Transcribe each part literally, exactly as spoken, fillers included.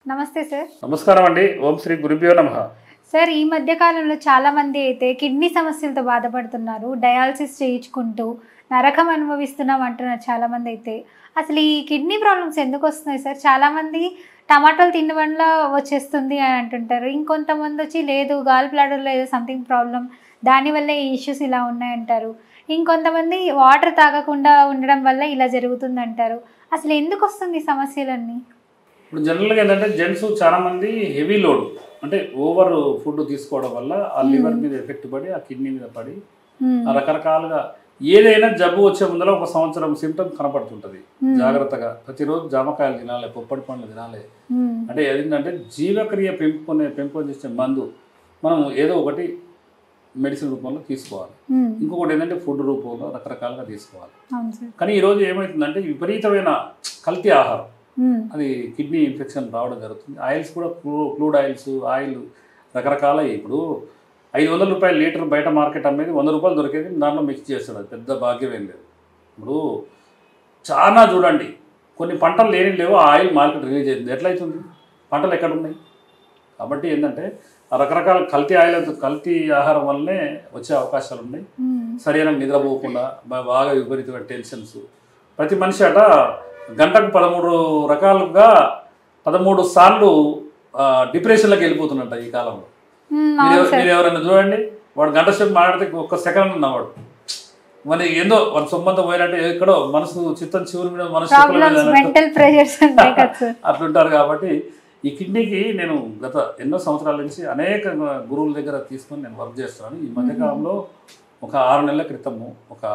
నమస్తే సార్. నమస్కారం అండి. ఓం శ్రీ గురుభ్యో నమః. సార్, ఈ మధ్య కాలంలో చాలా మంది అయితే కిడ్నీ సమస్యలతో బాధపడుతున్నారు. డయాలసిస్ చేయించుకుంటూ నరకం అనుభవిస్తున్నాం అంటున్నారు చాలా మంది అయితే. అసలు ఈ కిడ్నీ ప్రాబ్లమ్స్ ఎందుకు వస్తున్నాయి సార్? చాలా మంది టమాటాలు తినడం వల్ల వచ్చేస్తుంది అని అంటుంటారు. ఇంకొంతమంది వచ్చి లేదు, గాల్ బ్లాడర్లో ఏదో సంథింగ్ ప్రాబ్లం, దానివల్ల ఈ ఇష్యూస్ ఇలా ఉన్నాయంటారు. ఇంకొంతమంది వాటర్ తాగకుండా ఉండడం వల్ల ఇలా జరుగుతుంది అంటారు. అసలు ఎందుకు వస్తుంది ఈ సమస్యలన్నీ? ఇప్పుడు జనరల్గా ఏంటంటే జెంట్స్ చాలా మంది హెవీ లోడ్ అంటే ఓవర్ ఫుడ్ తీసుకోవడం వల్ల ఆ లివర్ మీద ఎఫెక్ట్ పడి ఆ కిడ్నీ మీద పడి ఆ రకరకాలుగా ఏదైనా జబ్బు వచ్చే ముందర ఒక సంవత్సరం సిమ్టమ్ కనపడుతుంటది. జాగ్రత్తగా ప్రతిరోజు జామకాయలు తినాలి, పొప్పడి పండ్లు తినాలి. అంటే ఏంటంటే జీవక్రియ పెంపుకునే పెంపొందించే మందు మనం ఏదో ఒకటి మెడిసిన్ రూపంలో తీసుకోవాలి. ఇంకొకటి ఏంటంటే ఫుడ్ రూపంలో రకరకాలుగా తీసుకోవాలి. కానీ ఈరోజు ఏమవుతుందంటే విపరీతమైన కల్తీ ఆహారం, అది కిడ్నీ ఇన్ఫెక్షన్ రావడం జరుగుతుంది. ఆయిల్స్ కూడా క్లూ క్లూడ్ ఆయిల్స్ ఆయిల్ రకరకాల ఇప్పుడు ఐదు వందల రూపాయల లీటర్ బయట మార్కెట్ అమ్మేది వంద రూపాయలు దొరికేది దాంట్లో మిక్స్ చేస్తాడు. అది పెద్ద భాగ్యం ఏం లేదు. ఇప్పుడు చాలా చూడండి, కొన్ని పంటలు లేని లేవు, ఆ ఆయిల్ మార్కెట్ రిలీజ్ అయింది. ఎట్లయితుంది? పంటలు ఎక్కడ ఉన్నాయి? కాబట్టి ఏంటంటే ఆ రకరకాల కల్తీ ఆయిల్ కల్తీ ఆహారం వల్లనే వచ్చే అవకాశాలు ఉన్నాయి. సరైన నిద్రపోకుండా బాగా విపరీతమైన టెన్షన్స్. ప్రతి మనిషి అట గంటకు పదమూడు రకాలుగా పదమూడు సార్లు డిప్రెషన్లోకి వెళ్ళిపోతున్నట్ట ఈ కాలంలో. మీరు ఎవరైనా చూడండి, వాడు గంట సేపు మాట్లాడితే ఒక్క సెకండ్ ఉన్నవాడు మరి ఏందో వాడు సొమ్మంతా పోయినట్టు ఎక్కడో మనసు చిత్తం చివరి మీద మనసు అట్లుంటారు. కాబట్టి ఈ కిడ్నీకి నేను గత ఎన్నో సంవత్సరాల నుంచి అనేక గురువుల దగ్గర తీసుకొని నేను వర్క్ చేస్తున్నాను. ఈ మధ్యకాలంలో ఒక ఆరు నెలల క్రితము ఒక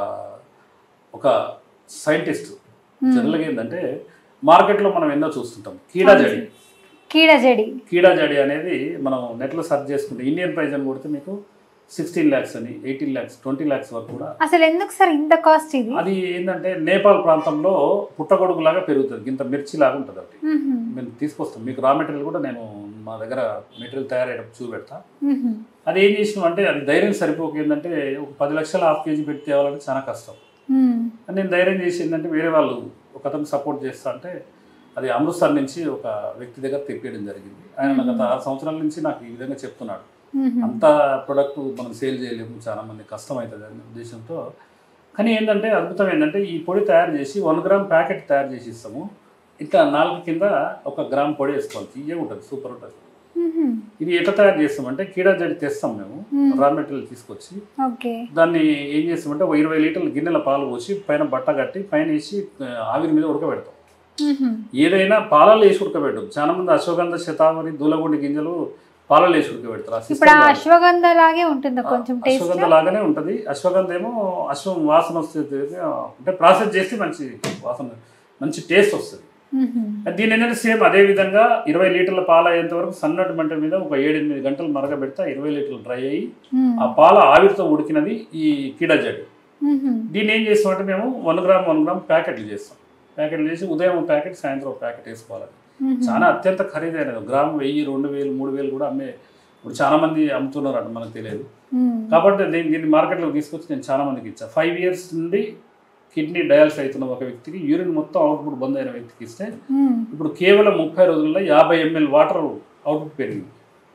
ఒక సైంటిస్ట్ జనరల్గా ఏంటంటే మార్కెట్లో మనం ఎన్నో చూస్తుంటాం, కీడాజడి కీడాజడి కీడాజడి అనేది మనం నెట్లో సెర్చ్ చేసుకుంటే ఇండియన్ ప్రైజ్ అని కొడితే మీకు సిక్స్టీన్ ల్యాక్స్ అని ఎయిటీన్ ల్యాక్స్ ట్వంటీ ల్యాక్స్ వరకు కూడా. అసలు ఎందుకు సార్ ఇంత కాస్ట్? ఇది అది ఏంటంటే నేపాల్ ప్రాంతంలో పుట్టగొడుగు లాగా పెరుగుతుంది, ఇంత మిర్చి లాగా ఉంటుంది. అది మేము తీసుకొస్తాం, మీకు రా మెటీరియల్ కూడా నేను మా దగ్గర మెటీరియల్ తయారయ్యేటప్పుడు చూపెడతా. అది ఏం చేసినాం అంటే అది ధైర్యం సరిపోక ఏంటంటే ఒక పది లక్షలు హాఫ్ కేజీ పెట్టి తేవాలంటే చాలా కష్టం. నేను ధైర్యం చేసి ఏంటంటే వేరే వాళ్ళు ఒక అతను సపోర్ట్ చేస్తా అంటే అది అమృత్సర్ నుంచి ఒక వ్యక్తి దగ్గర తెప్పేయడం జరిగింది. ఆయన గత ఆరు సంవత్సరాల నుంచి నాకు ఈ విధంగా చెప్తున్నాడు, అంత ప్రొడక్ట్ మనం సేల్ చేయలేము, చాలా మంది కష్టం అవుతుంది అనే ఉద్దేశంతో. కానీ ఏంటంటే అద్భుతం ఏంటంటే ఈ పొడి తయారు చేసి వన్ గ్రామ్ ప్యాకెట్ తయారు చేసి ఇస్తాము. ఇట్లా నాలుగు కింద ఒక గ్రామ్ పొడి వేసుకోవాలి, తీయగా ఉంటుంది, సూపర్ ఉంటుంది. ఇది ఎట్లా తయారు చేస్తామంటే కీడాజడి తెస్తాం మేము, రా మెటీరియల్ తీసుకొచ్చి దాన్ని ఏం చేస్తామంటే ఒక ఇరవై లీటర్ల గిన్నెల పాలు పోసి పైన బట్ట కట్టి పైన వేసి ఆవిరి మీద ఉడకబెడతాం. ఏదైనా పాలలో వేసి ఉడకబెట్టం. చాలా మంది అశ్వగంధ శతావరి దూలగొండి గింజలు పాలలో వేసి ఉడకబెడతారు. అశ్వగంధ లాగే ఉంటుంది, కొంచెం అశ్వగంధ లాగానే ఉంటుంది. అశ్వగంధ ఏమో అశ్వం వాసన వస్తుంది, అంటే ప్రాసెస్ చేస్తే మంచి వాసన మంచి టేస్ట్ వస్తుంది. దీని ఏంటంటే సేమ్ అదే విధంగా ఇరవై లీటర్ల పాలు అయ్యేంత వరకు సన్నటి మంట మీద ఒక ఏడెనిమిది గంటలు మరగబెడితే ఇరవై లీటర్లు డ్రై అయ్యి ఆ పాల ఆవిరితో ఉడికినది ఈ కీడాజడి. దీన్ని ఏం చేస్తామంటే మేము వన్ గ్రామ్ వన్ గ్రామ్ ప్యాకెట్లు చేస్తాం. ప్యాకెట్లు చేసి ఉదయం ఒక ప్యాకెట్ సాయంత్రం ఒక ప్యాకెట్ వేసుకోవాలి. చాలా అత్యంత ఖరీదైనది, గ్రామ్ వెయ్యి రెండు వేలు మూడు వేలు కూడా అమ్మే ఇప్పుడు చాలా మంది అమ్ముతున్నారు అంట, మనకు తెలియదు. కాబట్టి దీన్ని దీన్ని మార్కెట్లోకి తీసుకొచ్చి నేను చాలా మందికి ఇచ్చాను. ఫైవ్ ఇయర్స్ నుండి కిడ్నీ డయాలసిస్ అవుతున్న ఒక వ్యక్తికి యూరిన్ మొత్తం అవుట్పుట్ బంద్ అయిన వ్యక్తికి ఇస్తే ఇప్పుడు కేవలం ముప్పై రోజుల్లో యాభై ఎంఎల్ వాటర్ అవుట్పుట్ పెరిగింది.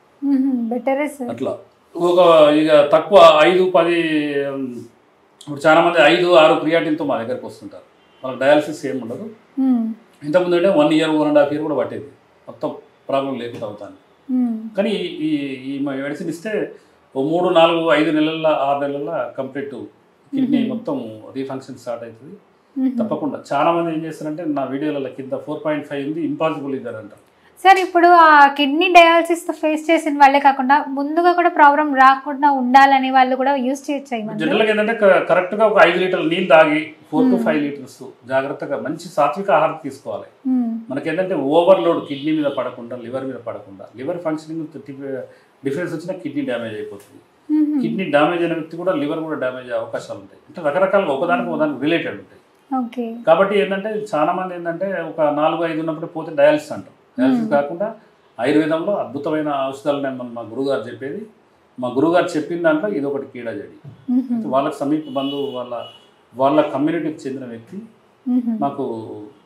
అట్లా ఒక ఇక తక్కువ ఐదు పది ఇప్పుడు చాలా మంది ఐదు ఆరు క్రియాటిన్తో మా దగ్గరకు వస్తుంటారు. వాళ్ళకి డయాలసిస్ ఏమి ఉండదు. ఇంతకుముందు అంటే one year one and half year కూడా పట్టేది మొత్తం ప్రాబ్లం లేకుండా అవుతాను. కానీ ఈ ఈ మెడిసిన్ ఇస్తే ఓ మూడు నాలుగు ఐదు నెలల ఆరు నెలల కంప్లీట్ కిడ్నీ మొత్తం రీఫంక్షన్ స్టార్ట్ అవుతుంది తప్పకుండా. చాలా మంది ఏం చేస్తారంటే నా వీడియోల కింద ఫోర్ పాయింట్ ఫైవ్ ఉంది ఇంపాసిబుల్ ఇద్దరు అంటారు. సార్, ఇప్పుడు ఆ కిడ్నీ డయాలసిస్ ఫేస్ చేసిన వాళ్ళే కాకుండా ముందుగా కూడా ప్రాబ్లం రాకుండా ఉండాలని వాళ్ళు కూడా యూజ్ చేయొచ్చు. జనరల్గా ఏంటంటే కరెక్ట్గా ఒక ఐదు లీటర్ల నీళ్ళు తాగి ఫోర్ టు ఫైవ్ లీటర్స్ జాగ్రత్తగా మంచి సాత్విక ఆహారం తీసుకోవాలి. మనకేంటంటే ఓవర్లోడ్ కిడ్నీ మీద పడకుండా లివర్ మీద పడకుండా, లివర్ ఫంక్షనింగ్ డిఫరెన్స్ వచ్చినా కిడ్నీ డ్యామేజ్ అయిపోతుంది. కిడ్నీ డ్యామేజ్ అయిన వ్యక్తి కూడా లివర్ కూడా డ్యామేజ్ అయ్యే అవకాశాలు ఉంటాయి. అంటే రకరకాలుగా ఒకదానికి ఒకదానికి రిలేటెడ్ ఉంటాయి. కాబట్టి ఏంటంటే చాలా మంది ఏంటంటే ఒక నాలుగు ఐదు ఉన్నప్పుడు పోతే డయాలసిస్ అంటాం. డయాలసిస్ కాకుండా ఆయుర్వేదంలో అద్భుతమైన ఔషధాలు నేను మా గురువుగారు చెప్పేది, మా గురువుగారు చెప్పిన దాంట్లో ఇది ఒకటి కీడాజడి. వాళ్ళకి సమీప బంధువు వాళ్ళ వాళ్ళ కమ్యూనిటీకి చెందిన వ్యక్తి మాకు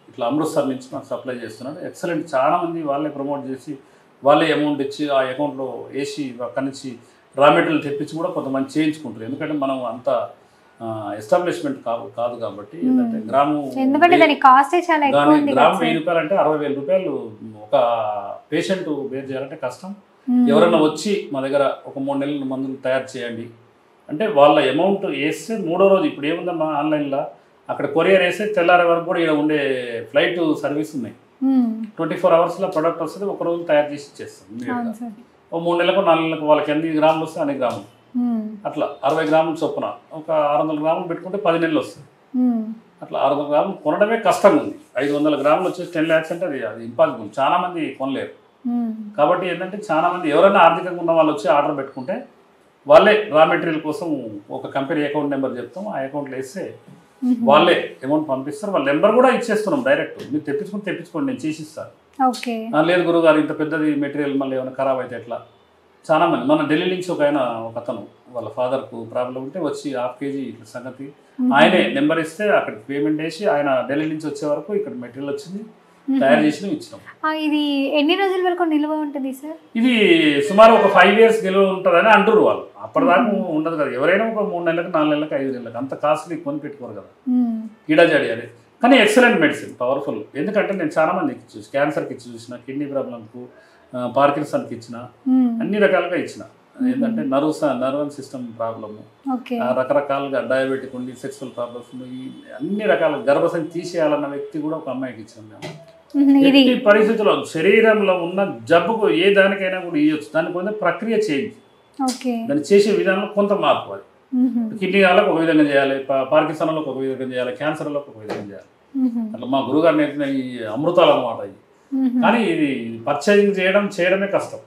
ఇట్లా అమృత్సర్ నుంచి నాకు సప్లై చేస్తున్నాడు. ఎక్సలెంట్, చాలా మంది వాళ్ళే ప్రమోట్ చేసి వాళ్ళే అమౌంట్ ఇచ్చి ఆ అకౌంట్లో వేసి అక్కడి నుంచి రా మెటీరియల్ తెప్పించి కూడా కొంతమంది చేయించుకుంటారు. ఎందుకంటే మనం అంత ఎస్టాబ్లిష్మెంట్ కాదు కాదు కాబట్టి ఏంటంటే గ్రాము ఎందుకంటే దాని కాస్ట్ చాలా ఎక్కువ ఉంది. గ్రాము వెయ్యి రూపాయలు అంటే అరవై వేల రూపాయలు ఒక పేషెంట్ బేర్ చేయాలంటే కష్టం. ఎవరైనా వచ్చి మా దగ్గర ఒక మూడు నెలల మందులు తయారు చేయండి అంటే వాళ్ళ అమౌంట్ వేస్తే మూడో రోజు ఇప్పుడు ఏముందమ్మా ఆన్లైన్లో అక్కడ కొరియర్ వేస్తే తెల్లారే వరకు కూడా ఇక్కడ ఉండే ఫ్లైట్ సర్వీస్ ఉన్నాయి. ట్వంటీ ఫోర్ అవర్స్లో ప్రొడక్ట్ వస్తుంది, ఒక రోజు తయారు చేసి ఇచ్చేస్తాం. ఓ మూడు నెలలకు నాలుగు నెలలకు వాళ్ళకి ఎన్ని గ్రాములు వస్తాయి అన్ని గ్రాములు అట్లా అరవై గ్రాములు చొప్పున ఒక ఆరు వందల గ్రాములు పెట్టుకుంటే పది నెలలు వస్తుంది. అట్లా ఆరు వందల గ్రాములు కొనడమే కష్టంగా ఉంది. ఐదు వందల గ్రాములు వచ్చేసి టెన్ ల్యాక్స్ అంటే అది అది ఇంపాసిబుల్, చాలా మంది కొనలేరు. కాబట్టి ఏంటంటే చాలా మంది ఎవరైనా ఆర్థికంగా ఉన్న వాళ్ళు వచ్చి ఆర్డర్ పెట్టుకుంటే వాళ్ళే రా మెటీరియల్ కోసం ఒక కంపెనీ అకౌంట్ నెంబర్ చెప్తాం, ఆ అకౌంట్లో వేస్తే వాళ్ళే అమౌంట్ పంపిస్తారు. వాళ్ళ నెంబర్ కూడా ఇచ్చేస్తున్నాం డైరెక్ట్, మీరు తెప్పించుకుని తెప్పించుకోండి నేను చేసిస్తాను. లేదు గురుగారు ఇంత పెద్దది మెటీరియల్ మళ్ళీ ఏమైనా ఖరాబ్ అయితే ఎట్లా. చాలా మంది మన ఢిల్లీ నుంచి ఒక ఆయన ఒక అతను వాళ్ళ ఫాదర్కు ప్రాబ్లం ఉంటే వచ్చి హాఫ్ కేజీ ఇట్లా సంగతి ఆయనే నెంబర్ ఇస్తే అక్కడికి పేమెంట్ వేసి ఆయన ఢిల్లీ నుంచి వచ్చే వరకు ఇక్కడ మెటీరియల్ వచ్చింది, తయారు చేసి ఇచ్చినాం. ఇది ఎన్ని రోజుల వరకు నిల్వ ఉంటుంది సార్? ఇది సుమారు ఒక ఫైవ్ ఇయర్స్ నిల్వ ఉంటుందని అంటారు వాళ్ళు. అప్పటిదాకా ఉండదు కదా, ఎవరైనా ఒక మూడు నెలలకు నాలుగు నెలలకు ఐదు నెలలకు అంత కాస్ట్లీ కొని పెట్టుకోరు కదా కీడాజాడి అనేది. కానీ ఎక్సలెంట్ మెడిసిన్, పవర్ఫుల్. ఎందుకంటే నేను చాలా మందికి ఇచ్చి చూసి క్యాన్సర్కి ఇచ్చి చూసిన, కిడ్నీ ప్రాబ్లంకు, పార్కిన్సన్కి ఇచ్చిన, అన్ని రకాలుగా ఇచ్చిన. ఏంటంటే నర్వ్స్ నర్వస్ సిస్టమ్ ప్రాబ్లము, రకరకాలుగా డయాబెటిక్ ఉండి, సెక్సువల్ ప్రాబ్లమ్స్ ఉండి, అన్ని రకాల గర్భసంచి తీసేయాలన్న వ్యక్తి కూడా ఒక అమ్మాయికి ఇచ్చాం మేము. ఎట్టి పరిస్థితుల్లో శరీరంలో ఉన్న జబ్బుకు ఏ దానికైనా కూడా ఇవ్వచ్చు, దానికి కొంత ప్రక్రియ చేంజ్, దాన్ని చేసే విధానంలో కొంత మార్పు. అది కిడ్నీ వాళ్ళకి ఒక విధంగా చేయాలి, పార్కిన్సన్లకు ఒక విధంగా చేయాలి, క్యాన్సర్లకు ఒక విధంగా చేయాలి. అట్లా మా గురుగారు నేర్పిన ఈ అమృతాలు అన్నమాట ఇవి. కానీ ఇది పర్చేజింగ్ చేయడం చేయడమే కష్టం.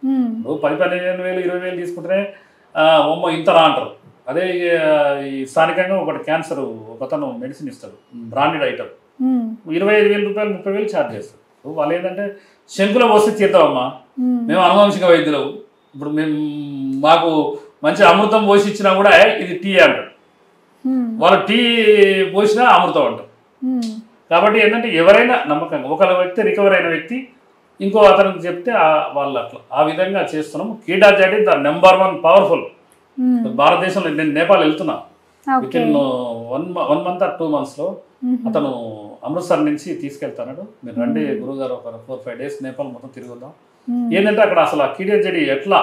పది పదిహేను వేలు ఇరవై వేలు తీసుకుంటే ఒమ్మ ఇంత రా అంటారు. అదే ఈ స్థానికంగా ఒకటి క్యాన్సర్ ఒకతను మెడిసిన్ ఇస్తాడు, బ్రాండెడ్ ఐటమ్, ఇరవై ఐదు వేల రూపాయలు ముప్పై వేలు ఛార్జ్ చేస్తారు. వాళ్ళు ఏంటంటే శంకులో పోస్తే తీద్దామమ్మా, మేము అనువంశిక వైద్యులు, ఇప్పుడు మేము మాకు మంచి అమృతం పోసి ఇచ్చినా కూడా ఇది టీ అంటారు, వాళ్ళు టీ పోసినా అమృతం అంటారు. కాబట్టి ఏంటంటే ఎవరైనా నమ్మకంగా ఒక వ్యక్తి రికవర్ అయిన వ్యక్తి ఇంకో అతనికి చెప్తే వాళ్ళు అట్లా ఆ విధంగా చేస్తున్నాం. కీడాజాడి ద నెంబర్ వన్ పవర్ఫుల్ భారతదేశంలో. నేను నేపాల్ వెళ్తున్నా within one one month or two మంత్స్లో అతను అమృత్సర్ నుంచి తీసుకెళ్తాడు. మీరు రండి గురుగారు, ఒక ఫోర్ ఫైవ్ డేస్ నేపాల్ మొత్తం తిరుగుదాం. ఏంటంటే అక్కడ అసలు ఆ కీడాజాడి ఎట్లా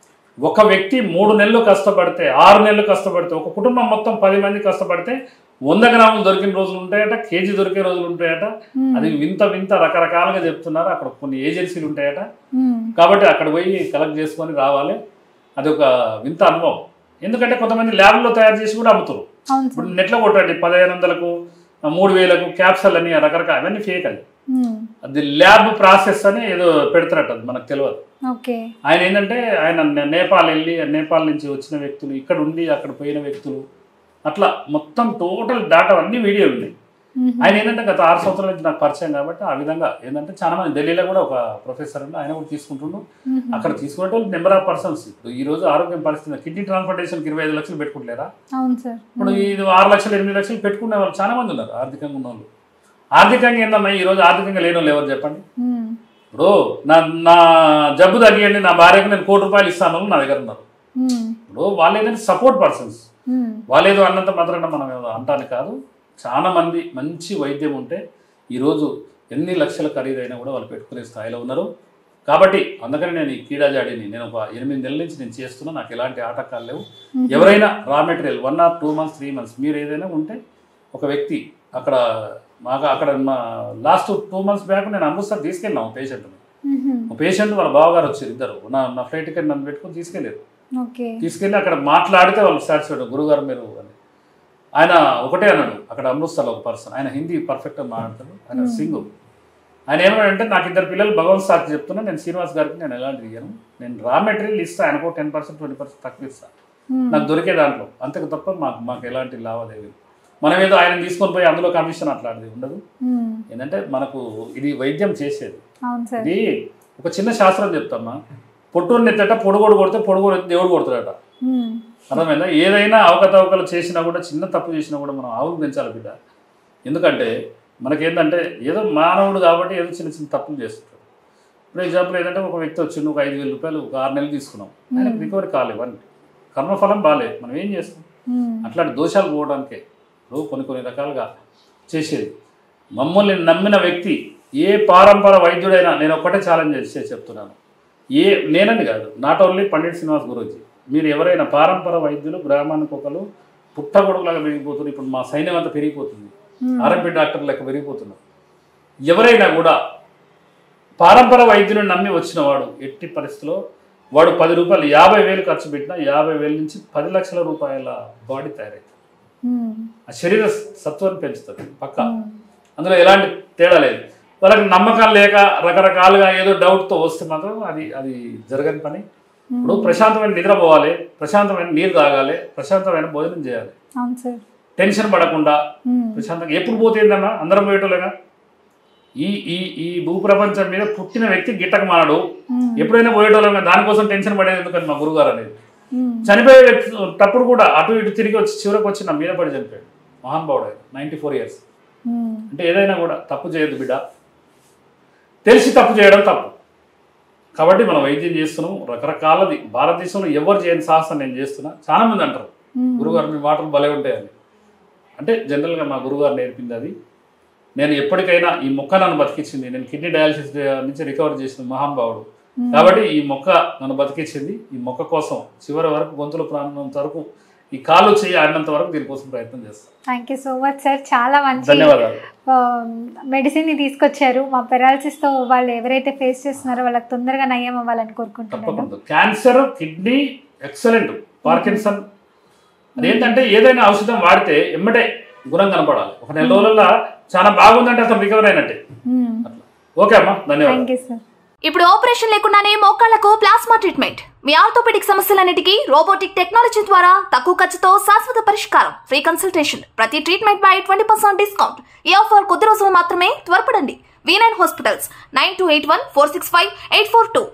ఒక వ్యక్తి మూడు నెలలు కష్టపడితే, ఆరు నెలలు కష్టపడితే, ఒక కుటుంబం మొత్తం పది మంది కష్టపడితే వంద గ్రాములు దొరికిన రోజులు ఉంటాయట, కేజీ దొరికే రోజులు ఉంటాయట. అది వింత వింత రకరకాలుగా చెప్తున్నారు. అక్కడ కొన్ని ఏజెన్సీలు ఉంటాయట. కాబట్టి అక్కడ పోయి కలెక్ట్ చేసుకొని రావాలి. అది ఒక వింత అనుభవం. ఎందుకంటే కొంతమంది ల్యాబ్లో తయారు చేసి కూడా అమ్ముతారు. ఇప్పుడు నెట్లో కొట్టండి పదిహేను వందలకు మూడు వేలకు క్యాప్సల్ అని రకరకాల అవన్నీ ఫేక్. అది అది ల్యాబ్ ప్రాసెస్ అని ఏదో పెడతారట, అది మనకు తెలియదు. ఆయన ఏంటంటే ఆయన నేపాల్ వెళ్ళి నేపాల్ నుంచి వచ్చిన వ్యక్తులు, ఇక్కడ ఉండి అక్కడ పోయిన వ్యక్తులు, అట్లా మొత్తం టోటల్ డేటా అన్ని వీడియోలు ఉన్నాయి. ఆయన ఏంటంటే గత ఆరు సంవత్సరాల నుంచి నాకు పరిచయం కాబట్టి ఆ విధంగా ఏంటంటే చాలా మంది ఢిల్లీలో కూడా ఒక ప్రొఫెసర్ ఉంది, ఆయన కూడా తీసుకుంటుండు. అక్కడ తీసుకునే వాళ్ళు నెంబర్ ఆఫ్ పర్సన్స్. ఇప్పుడు ఈ రోజు ఆరోగ్యం పరిస్థితి కిడ్నీ ట్రాన్స్ప్లాంటేషన్కి ఇరవై ఐదు లక్షలు పెట్టుకుంటలేరా? ఇప్పుడు ఇది ఆరు లక్షలు ఎనిమిది లక్షలు పెట్టుకునే వాళ్ళు చాలా మంది ఉన్నారు ఆర్థికంగా ఉన్న వాళ్ళు. ఆర్థికంగా ఏందమ్మా ఈ రోజు ఆర్థికంగా లేని వాళ్ళు ఎవరు చెప్పండి? ఇప్పుడు నా నా జబ్బు తగ్గియండి, నా భార్యకు నేను కోటి రూపాయలు ఇస్తాను నా దగ్గర ఉన్నారు. ఇప్పుడు వాళ్ళు ఏంటంటే సపోర్ట్ పర్సన్స్. వాళ్ళేదో అన్నంత మాత్రాన మనం ఏదో అంటాను కాదు. చాలా మంది మంచి వైద్యం ఉంటే ఈరోజు ఎన్ని లక్షల ఖరీదైనా కూడా వాళ్ళు పెట్టుకునే స్థాయిలో ఉన్నారు. కాబట్టి అందుకని నేను ఈ కీడాజాడిని నేను ఒక ఎనిమిది నెలల నుంచి నేను చేస్తున్నా. నాకు ఎలాంటి ఆటంకాలు లేవు. ఎవరైనా raw material one or two months three months మీరు ఏదైనా ఉంటే ఒక వ్యక్తి అక్కడ మాకు అక్కడ మా లాస్ట్ టూ మంత్స్ బ్యాక్ నేను అమృత్సర్ తీసుకెళ్ళినాము పేషెంట్ని. పేషెంట్ వాళ్ళ బావగారు వచ్చారు ఇద్దరు. నా నా ఫ్లైట్ టికెట్ నన్ను పెట్టుకుని తీసుకెళ్ళారు. తీసుకెళ్ళి అక్కడ మాట్లాడితే వాళ్ళు సాటిస్ఫైడ్. గురుగారు మీరు అని ఆయన ఒకటే అన్నాడు. అక్కడ అమృత్సర్లో ఒక పర్సన్, ఆయన హిందీ పర్ఫెక్ట్గా మాట్లాడతాడు, ఆయన సింగు. ఆయన ఏమన్నాడంటే నాకు ఇద్దరు పిల్లలు భగవంత్ సాక్షి చెప్తున్నా, నేను శ్రీనివాస్ గారికి నేను ఎలాంటి ఇయ్యాను, నేను రా మెటీరియల్ ఇస్తాను, ఆయనకు టెన్ పర్సెంట్ ట్వంటీ పర్సెంట్ తక్కువ ఇస్తాను నాకు దొరికే దాంట్లో, అంతకు తప్ప మాకు మాకు ఎలాంటి లావాదేవీలు. మనం ఏదో ఆయన తీసుకొని పోయి అందులో కమిషన్ అట్లాంటిది ఉండదు. ఏంటంటే మనకు ఇది వైద్యం చేసేది. ఇది ఒక చిన్న శాస్త్రం చెప్తామా, పొట్టుని ఎత్తట పొడుగోడు కొడితే పొడుగోడు దేవుడు కొడతాడట. అర్థమైందా? ఏదైనా అవకతవకలు చేసినా కూడా, చిన్న తప్పు చేసినా కూడా మనం ఆవులు పెంచాలి బిడ్డ. ఎందుకంటే మనకేంటంటే ఏదో మానవుడు కాబట్టి ఏదో చిన్న చిన్న తప్పులు చేస్తుంటాడు. ఇప్పుడు ఎగ్జాంపుల్ ఏంటంటే ఒక వ్యక్తి వచ్చి ఒక ఐదు వేల రూపాయలు ఒక ఆరు నెలలు తీసుకున్నాం, ఆయన రికవరీ కాలేవు అని కర్మఫలం బాగాలేదు, మనం ఏం చేస్తాం? అట్లాంటి దోషాలు పోవడానికే ఇప్పుడు కొన్ని కొన్ని రకాలుగా చేసేది. మమ్మల్ని నమ్మిన వ్యక్తి ఏ పారంపర వైద్యుడైనా, నేను ఒక్కటే ఛాలెంజ్ చేసి చెప్తున్నాను, ఏ నేనని కాదు, నాట్ ఓన్లీ పండిట్ శ్రీనివాస్ గురూజీ, మీరు ఎవరైనా పారంపర వైద్యులు గ్రామానికి ఒకరు పుట్టగొడుగులాగా పెరిగిపోతున్నారు. ఇప్పుడు మా సైన్యం అంతా పెరిగిపోతుంది, ఆర్ఎంపీ డాక్టర్ లెక్క పెరిగిపోతున్నారు. ఎవరైనా కూడా పారంపర వైద్యులను నమ్మి వచ్చిన వాడు ఎట్టి పరిస్థితిలో వాడు పది రూపాయలు యాభై వేలు ఖర్చు పెట్టినా యాభై వేల నుంచి పది లక్షల రూపాయల బాడీ తయారవుతుంది. ఆ శరీర సత్వాన్ని పెంచుతుంది పక్క, అందులో ఎలాంటి తేడా లేదు. వాళ్ళకి నమ్మకం లేక రకరకాలుగా ఏదో డౌట్తో వస్తే మాత్రం అది అది జరగని పని. ఇప్పుడు ప్రశాంతమైన నిద్రపోవాలి, ప్రశాంతమైన నీరు తాగాలి, ప్రశాంతమైన భోజనం చేయాలి, టెన్షన్ పడకుండా ప్రశాంతంగా. ఎప్పుడు పోతుందన్నా అందరం పోయేటోలేగా. ఈ ఈ ఈ భూప్రపంచం మీద పుట్టిన వ్యక్తి గిట్టక మానడు, ఎప్పుడైనా పోయేటోళ్ళగా. దానికోసం టెన్షన్ పడేది ఎందుకని మా గురుగారు అనేది. చనిపోయే వ్యక్తి తప్పుడు కూడా అటు ఇటు తిరిగి వచ్చి చివరికి వచ్చి నా మీద పడి చనిపోయాడు మహానుభావుడు ఆయన, నైంటీ ఫోర్ ఇయర్స్. అంటే ఏదైనా కూడా తప్పు చేయొద్దు బిడ్డ, తెలిసి తప్పు చేయడం తప్పు. కాబట్టి మనం వైద్యం చేస్తున్నాం రకరకాలది. భారతదేశంలో ఎవరు చేయని సాహసం నేను చేస్తున్నా. చాలా మంది అంటారు గురుగారు మీ మాటలు భలే ఉంటాయని. అంటే జనరల్గా మా గురుగారు నేర్పింది అది. నేను ఎప్పటికైనా ఈ మొక్క నన్ను బతికించింది. నేను కిడ్నీ డయాలసిస్ నుంచి రికవర్ చేసిన మహానుభావుడు కాబట్టి ఈ మొక్క నన్ను బతికించింది. ఈ మొక్క కోసం చివరి వరకు గొంతుల ప్రాణం వరకు ఈ కాలు చేయి ఆడినంత వరకు దీనికోసం ప్రయత్నం చేస్తాను. Thank you so much sir, చాలా మంచి ధన్యవాదాలు. మెడిసిన్ ని తీసుకొచ్చారు. మా పెరాలసిస్ తో వాళ్ళు ఎవరైతే ఫేస్ చేస్తున్నారో వాళ్ళకి తొందరగా నయం అవ్వాలని కోరుకుంటున్నాను. క్యాన్సర్, కిడ్నీ ఎక్సలెంట్, పార్కిన్సన్ అదేంటంటే ఏదైనా ఔషధం వాడితే ఎమ్మటే గుణం కనపడాలి. ఒక నెల రోజుల్లో చాలా బాగుందంటే అతను రికవర్ అయినట్టే. ఓకే అమ్మా, ధన్యవాదాలు. ఇప్పుడు ఆపరేషన్ లేకుండానే మోకాళ్లకు ప్లాస్మా ట్రీట్మెంట్. మీ ఆర్థోపెడిక్ సమస్యలన్నిటికీ రోబోటిక్ టెక్నాలజీ ద్వారా తక్కువ ఖర్చుతో శాశ్వత పరిష్కారం. ఫ్రీ కన్సల్టేషన్, ప్రతి ట్రీట్మెంట్ పై ట్వంటీ పర్సెంట్ డిస్కౌంట్. ఈ ఆఫర్ కొద్ది రోజులు మాత్రమే, త్వరపడండి. V nine hospitals, nine two eight one four six five eight four two.